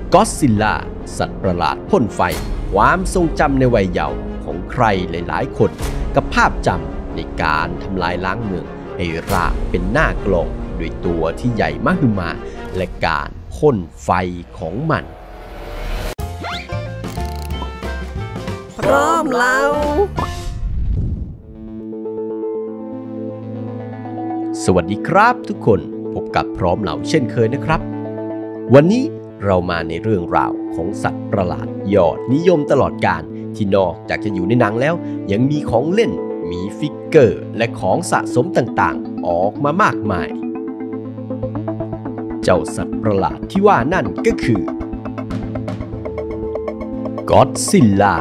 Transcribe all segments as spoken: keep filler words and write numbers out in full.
ก็อดซิลล่าสัตว์ประหลาดพ่นไฟความทรงจำในวัยเยาว์ของใครหลายๆคนกับภาพจำในการทำลายล้างเมืองให้ราบเป็นหน้ากลองด้วยตัวที่ใหญ่มหึมาและการพ่นไฟของมันพร้อมแล้วสวัสดีครับทุกคนพบกับพร้อมเหล่าเช่นเคยนะครับวันนี้เรามาในเรื่องราวของสัตว์ประหลาดยอดนิยมตลอดกาลที่นอกจากจะอยู่ในหนังแล้วยังมีของเล่นมีฟิกเกอร์และของสะสมต่างๆออกมามากมายเจ้าสัตว์ประหลาดที่ว่านั่นก็คือก็อดซิลล่า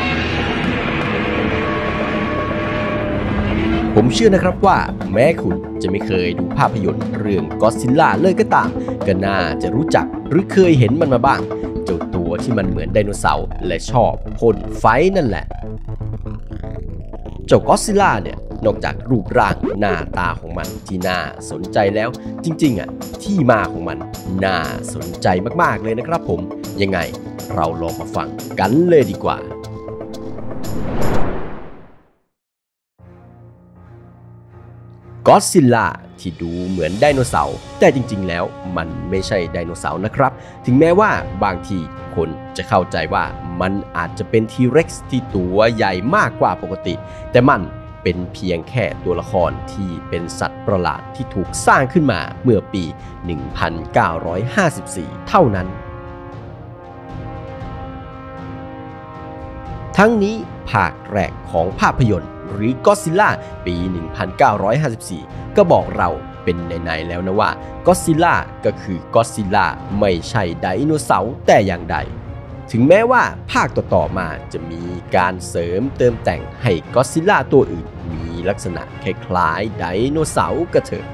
ผมเชื่อนะครับว่าแม้คุณจะไม่เคยดูภาพยนตร์เรื่องก็อดซิลล่าเลยก็ตามก็น่าจะรู้จักหรือเคยเห็นมันมาบ้างเจ้าตัวที่มันเหมือนไดโนเสาร์และชอบพ่นไฟนั่นแหละเจ้าก็อดซิลล่าเนี่ยนอกจากรูปร่างหน้าตาของมันที่น่าสนใจแล้วจริงๆอ่ะที่มาของมันน่าสนใจมากๆเลยนะครับผมยังไงเราลองมาฟังกันเลยดีกว่าก็อดซิลล่าที่ดูเหมือนไดโนเสาร์แต่จริงๆแล้วมันไม่ใช่ไดโนเสาร์นะครับถึงแม้ว่าบางทีคนจะเข้าใจว่ามันอาจจะเป็นทีเร็กซ์ที่ตัวใหญ่มากกว่าปกติแต่มันเป็นเพียงแค่ตัวละครที่เป็นสัตว์ประหลาดที่ถูกสร้างขึ้นมาเมื่อปี หนึ่งพันเก้าร้อยห้าสิบสี่ เท่านั้นทั้งนี้ภาคแรกของภาพยนตร์หรือก็อดซิลล่าปี หนึ่งพันเก้าร้อยห้าสิบสี่ ก็บอกเราเป็นในๆแล้วนะว่าก็อดซิลล่าก็คือก็อดซิลล่าไม่ใช่ไดโนเสาร์แต่อย่างใดถึงแม้ว่าภาคต่อๆมาจะมีการเสริมเติมแต่งให้ก็อดซิลล่าตัวอื่นมีลักษณะคล้ายๆไดโนเสาร์ก็เถอะ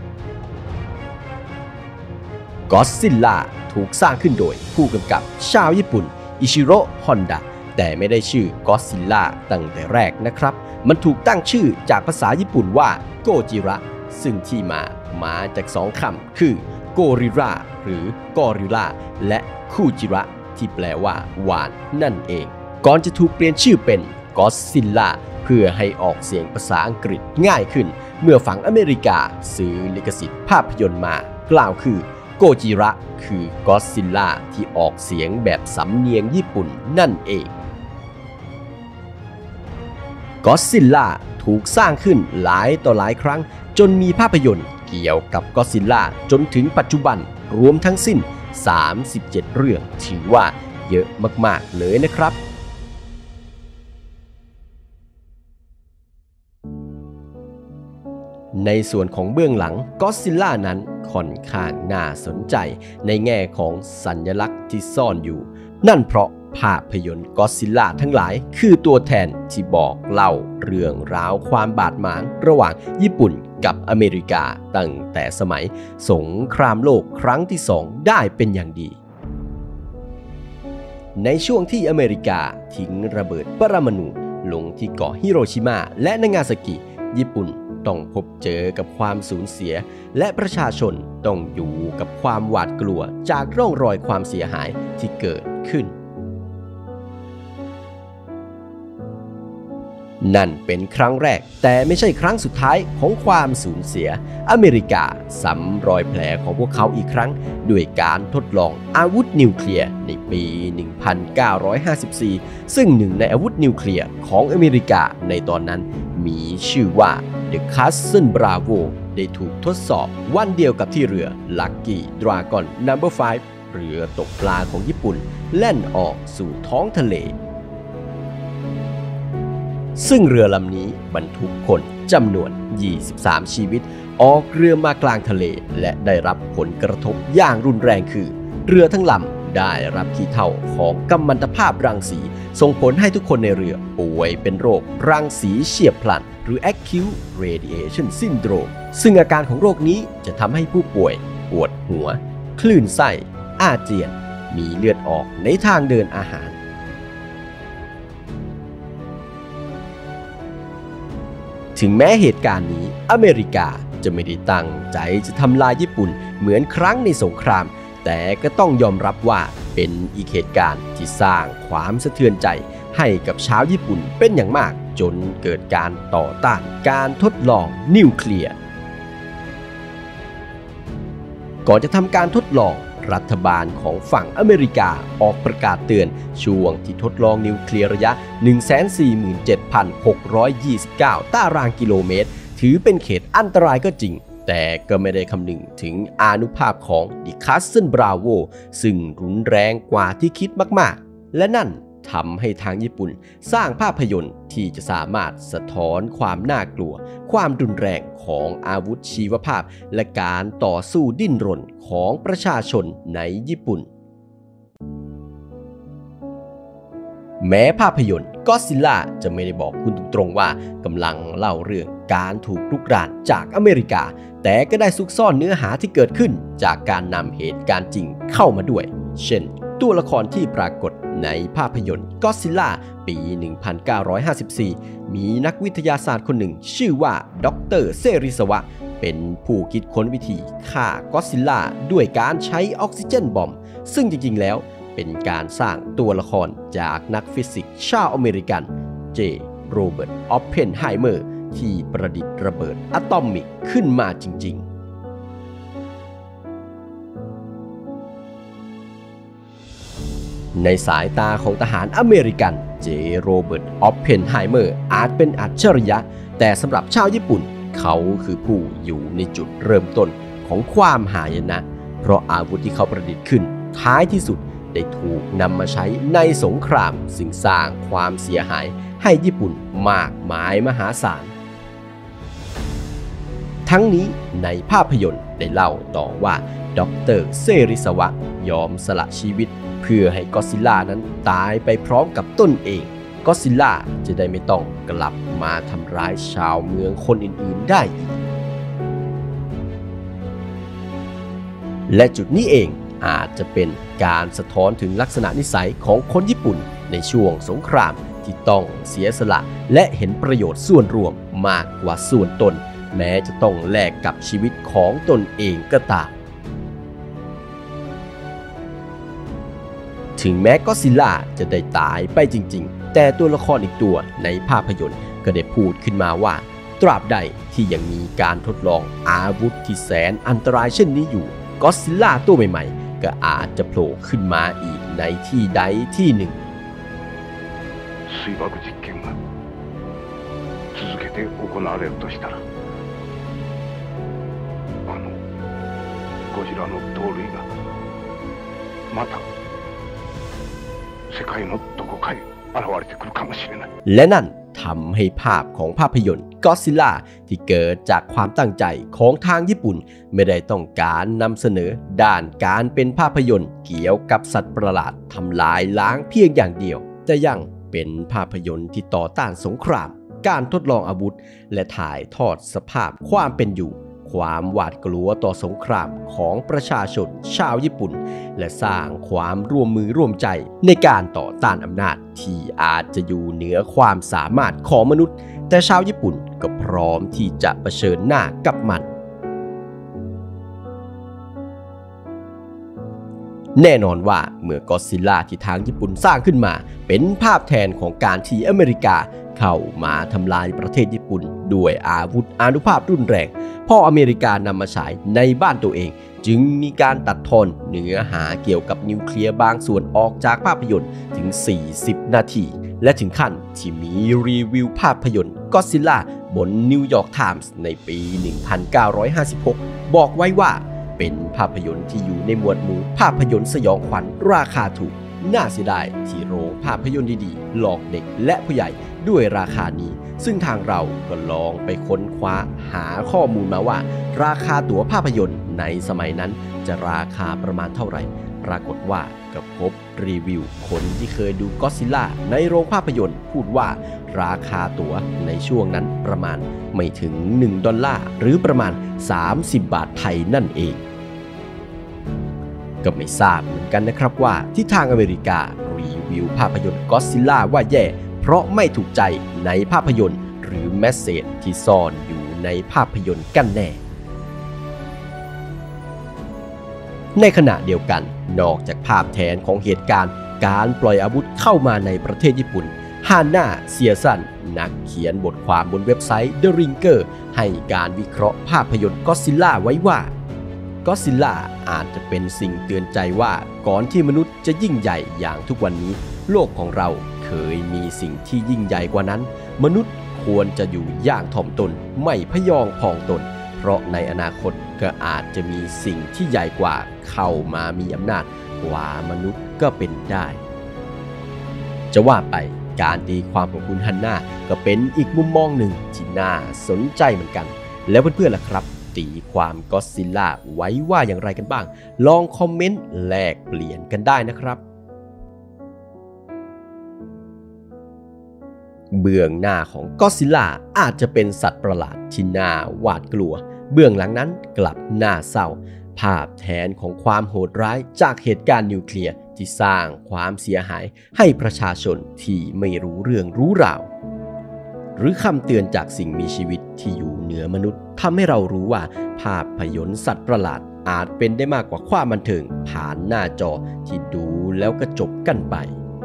ก็อดซิลล่าถูกสร้างขึ้นโดยผู้กำกับชาวญี่ปุ่นอิชิโร่ฮอนดะแต่ไม่ได้ชื่อก็อดซิลล่าตั้งแต่แรกนะครับมันถูกตั้งชื่อจากภาษาญี่ปุ่นว่าโกจิระซึ่งที่มามาจากสองคำคือโกริราหรือกอริลลาและคูจิระที่แปลว่าหวานนั่นเองก่อนจะถูกเปลี่ยนชื่อเป็นก็อดซิลล่าเพื่อให้ออกเสียงภาษาอังกฤษง่ายขึ้นเมื่อฝั่งอเมริกาซื้อลิขสิทธิ์ภาพยนตร์มากล่าวคือโกจิระคือก็อดซิลล่าที่ออกเสียงแบบสำเนียงญี่ปุ่นนั่นเองก็อดซิลล่าถูกสร้างขึ้นหลายต่อหลายครั้งจนมีภาพยนตร์เกี่ยวกับก็อดซิลล่าจนถึงปัจจุบันรวมทั้งสิ้นสามสิบเจ็ดเรื่องถือว่าเยอะมากๆเลยนะครับในส่วนของเบื้องหลังก็อดซิลล่านั้นค่อนข้างน่าสนใจในแง่ของสัญลักษณ์ที่ซ่อนอยู่นั่นเพราะภาพยนตร์ก็อดซิลล่าทั้งหลายคือตัวแทนที่บอกเล่าเรื่องราวความบาดหมางระหว่างญี่ปุ่นกับอเมริกาตั้งแต่สมัยสงครามโลกครั้งที่สองได้เป็นอย่างดีในช่วงที่อเมริกาทิ้งระเบิดปรมาณูลงที่เกาะฮิโรชิมาและนางาซากิญี่ปุ่นต้องพบเจอกับความสูญเสียและประชาชนต้องอยู่กับความหวาดกลัวจากร่องรอยความเสียหายที่เกิดขึ้นนั่นเป็นครั้งแรกแต่ไม่ใช่ครั้งสุดท้ายของความสูญเสียอเมริกาซ้ำรอยแผลของพวกเขาอีกครั้งด้วยการทดลองอาวุธนิวเคลียร์ในปี หนึ่งพันเก้าร้อยห้าสิบสี่ ซึ่งหนึ่งในอาวุธนิวเคลียร์ของอเมริกาในตอนนั้นมีชื่อว่า The Castle Bravo ได้ถูกทดสอบวันเดียวกับที่เรือ Lucky Dragon นัมเบอร์ ไฟว์ เรือตกปลาของญี่ปุ่นแล่นออกสู่ท้องทะเลซึ่งเรือลำนี้บรรทุกคนจำนวนยี่สิบสามชีวิตออกเรือมากลางทะเลและได้รับผลกระทบอย่างรุนแรงคือเรือทั้งลำได้รับขี้เถ้าของกัมมันตภาพรังสีส่งผลให้ทุกคนในเรือป่วยเป็นโรครังสีเฉียบพลันหรือ Acute Radiation Syndrome ซึ่งอาการของโรคนี้จะทำให้ผู้ป่วยปวดหัวคลื่นไส้อาเจียนมีเลือดออกในทางเดินอาหารถึงแม้เหตุการณ์นี้อเมริกาจะไม่ได้ตั้งใจจะทำลายญี่ปุ่นเหมือนครั้งในสงครามแต่ก็ต้องยอมรับว่าเป็นอีกเหตุการณ์ที่สร้างความสะเทือนใจให้กับชาวญี่ปุ่นเป็นอย่างมากจนเกิดการต่อต้านการทดลองนิวเคลียร์ก่อนจะทำการทดลองรัฐบาลของฝั่งอเมริกาออกประกาศเตือนช่วงที่ทดลองนิวเคลียร์ระยะ หนึ่งแสนสี่หมื่นเจ็ดพันหกร้อยยี่สิบเก้า ตารางกิโลเมตรถือเป็นเขตอันตรายก็จริงแต่ก็ไม่ได้คำนึงถึงอานุภาพของดิคัสเซิลบราโวซึ่งรุนแรงกว่าที่คิดมากๆและนั่นทำให้ทางญี่ปุ่นสร้างภาพยนตร์ที่จะสามารถสะท้อนความน่ากลัวความรุนแรงของอาวุธชีวภาพและการต่อสู้ดิ้นรนของประชาชนในญี่ปุ่นแม้ภาพยนตร์ก็อดซิลล่าจะไม่ได้บอกคุณตรงๆว่ากำลังเล่าเรื่องการถูกรุกรานจากอเมริกาแต่ก็ได้ซุกซ่อนเนื้อหาที่เกิดขึ้นจากการนำเหตุการณ์จริงเข้ามาด้วยเช่นตัวละครที่ปรากฏในภาพยนตร์ก็อดซิลล่าปี หนึ่งพันเก้าร้อยห้าสิบสี่ มีนักวิทยาศาสตร์คนหนึ่งชื่อว่าดร.เซริสวะเป็นผู้คิดค้นวิธีฆ่าก็อดซิลล่าด้วยการใช้ออกซิเจนบอมซึ่งจริงๆแล้วเป็นการสร้างตัวละครจากนักฟิสิกส์ชาวอเมริกันเจโรเบิร์ตออปเพนไฮเมอร์ที่ประดิษฐ์ระเบิดอะตอมิกขึ้นมาจริงๆในสายตาของทหารอเมริกันเจโรเบิร์ตออปเพนไฮเมอร์อาจเป็นอัจฉริยะแต่สำหรับชาวญี่ปุ่นเขาคือผู้อยู่ในจุดเริ่มต้นของความหายนะเพราะอาวุธที่เขาประดิษฐ์ขึ้นท้ายที่สุดได้ถูกนำมาใช้ในสงครามซึ่งสร้างความเสียหายให้ญี่ปุ่นมากมายมหาศาลทั้งนี้ในภาพยนตร์ได้เล่าต่อว่าดร.เซริสวะยอมสละชีวิตเพื่อให้ก็อดซิลล่านั้นตายไปพร้อมกับตนเองก็อดซิลล่าจะได้ไม่ต้องกลับมาทำร้ายชาวเมืองคนอื่นๆได้อีกและจุดนี้เองอาจจะเป็นการสะท้อนถึงลักษณะนิสัยของคนญี่ปุ่นในช่วงสงครามที่ต้องเสียสละและเห็นประโยชน์ส่วนรวมมากกว่าส่วนตนแม้จะต้องแลกกับชีวิตของตนเองก็ตามถึงแม้ก็อดซิลล่าจะได้ตายไปจริงๆแต่ตัวละครอีกตัวในภาพยนตร์ก็ได้พูดขึ้นมาว่าตราบใดที่ยังมีการทดลองอาวุธที่แสนอันตรายเช่นนี้อยู่ก็อดซิลล่าตัวใหม่ๆก็อาจจะโผล่ขึ้นมาอีกในที่ใดที่หนึ่ง水爆実験が続けて行われるとしたらあのゴジラの同類がまた世界のどこかへ現れてくるかもしれないและนั่นทำให้ภาพของภาพยนตร์ก็อดซิลล่าที่เกิดจากความตั้งใจของทางญี่ปุ่นไม่ได้ต้องการนำเสนอด้านการเป็นภาพยนตร์เกี่ยวกับสัตว์ประหลาดทำลายล้างเพียงอย่างเดียวแต่ยังเป็นภาพยนตร์ที่ต่อต้านสงครามการทดลองอาวุธและถ่ายทอดสภาพความเป็นอยู่ความหวาดกลัวต่อสงครามของประชาชนชาวญี่ปุ่นและสร้างความร่วมมือร่วมใจในการต่อต้านอำนาจที่อาจจะอยู่เหนือความสามารถของมนุษย์แต่ชาวญี่ปุ่นก็พร้อมที่จะเผชิญหน้ากับมันแน่นอนว่าเมื่อก็อดซิลล่าที่ทางญี่ปุ่นสร้างขึ้นมาเป็นภาพแทนของการที่อเมริกาเข้ามาทำลายประเทศญี่ปุ่นด้วยอาวุธอานุภาพรุนแรงพออเมริกานำมาฉายในบ้านตัวเองจึงมีการตัดทอนเนื้อหาเกี่ยวกับนิวเคลียร์บางส่วนออกจากภาพยนตร์ถึงสี่สิบนาทีและถึงขั้นที่มีรีวิวภาพยนตร์ก็อดซิลล่าบนนิวยอร์กไทมส์ในปี หนึ่งพันเก้าร้อยห้าสิบหก บอกไว้ว่าเป็นภาพยนตร์ที่อยู่ในหมวดหมู่ภาพยนตร์สยองขวัญราคาถูกน่าเสียดายที่โรงภาพยนตร์ดีๆหลอกเด็กและผู้ใหญ่ด้วยราคานี้ซึ่งทางเราก็ลองไปค้นคว้าหาข้อมูลมาว่าราคาตั๋วภาพยนตร์ในสมัยนั้นจะราคาประมาณเท่าไหร่ปรากฏว่าก็พบรีวิวคนที่เคยดูก็อดซิลล่าในโรงภาพยนตร์พูดว่าราคาตั๋วในช่วงนั้นประมาณไม่ถึงหนึ่งดอลลาร์หรือประมาณสามสิบบาทไทยนั่นเองก็ไม่ทราบเหมือนกันนะครับว่าที่ทางอเมริการีวิวภาพยนตร์ก็อดซิลล่าว่าแย่เพราะไม่ถูกใจในภาพยนตร์หรือแมสเสจที่ซ่อนอยู่ในภาพยนตร์กันแน่ในขณะเดียวกันนอกจากภาพแทนของเหตุการณ์การปล่อยอาวุธเข้ามาในประเทศญี่ปุ่นฮาน่าเซียสันนักเขียนบทความบนเว็บไซต์ The Ringer ให้การวิเคราะห์ภาพยนตร์ก็อดซิลล่าไว้ว่าก็อดซิลล่าอาจจะเป็นสิ่งเตือนใจว่าก่อนที่มนุษย์จะยิ่งใหญ่อย่างทุกวันนี้โลกของเราเคยมีสิ่งที่ยิ่งใหญ่กว่านั้นมนุษย์ควรจะอยู่อย่างถ่อมตนไม่พยองพองตนเพราะในอนาคตก็อาจจะมีสิ่งที่ใหญ่กว่าเข้ามามีอำนาจกว่ามนุษย์ก็เป็นได้จะว่าไปการตีความของคุณฮันน่าก็เป็นอีกมุมมองหนึ่งที่น่าสนใจเหมือนกันแล้วเพื่อนๆล่ะครับตีความก็อดซิลล่าไว้ว่าอย่างไรกันบ้างลองคอมเมนต์แลกเปลี่ยนกันได้นะครับเบื้องหน้าของก็อดซิลล่าอาจจะเป็นสัตว์ประหลาดที่น่าหวาดกลัวเบื้องหลังนั้นกลับน่าเศร้าภาพแทนของความโหดร้ายจากเหตุการณ์นิวเคลียร์ที่สร้างความเสียหายให้ประชาชนที่ไม่รู้เรื่องรู้ราวหรือคำเตือนจากสิ่งมีชีวิตที่อยู่เหนือมนุษย์ทำให้เรารู้ว่าภาพยนตร์สัตว์ประหลาดอาจเป็นได้มากกว่าความบันเทิงผ่านหน้าจอที่ดูแล้วก็จบกันไป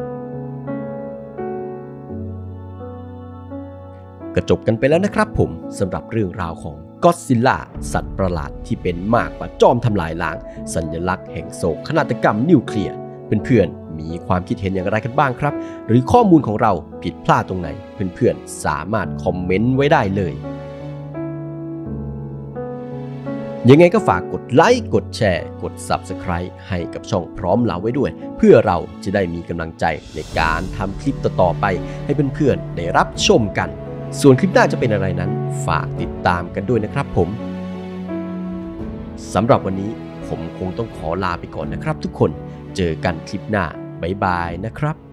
ก็จบกันไปแล้วนะครับผมสำหรับเรื่องราวของก็อดซิลล่าสัตว์ประหลาดที่เป็นมากกว่าจอมทำลายล้างสัญลักษณ์แห่งโศกนาฏกรรมนิวเคลียร์เพื่อนๆมีความคิดเห็นอย่างไรกันบ้างครับหรือข้อมูลของเราผิดพลาดตรงไหนเพื่อนๆสามารถคอมเมนต์ไว้ได้เลยยังไงก็ฝากกดไลค์กดแชร์กด ซับสไครบ์ ให้กับช่องพร้อมเราไว้ด้วยเพื่อเราจะได้มีกำลังใจในการทำคลิปต่อๆไปให้เพื่อนๆได้รับชมกันส่วนคลิปหน้าจะเป็นอะไรนั้นฝากติดตามกันด้วยนะครับผมสำหรับวันนี้ผมคงต้องขอลาไปก่อนนะครับทุกคนเจอกันคลิปหน้าบ๊ายบายนะครับ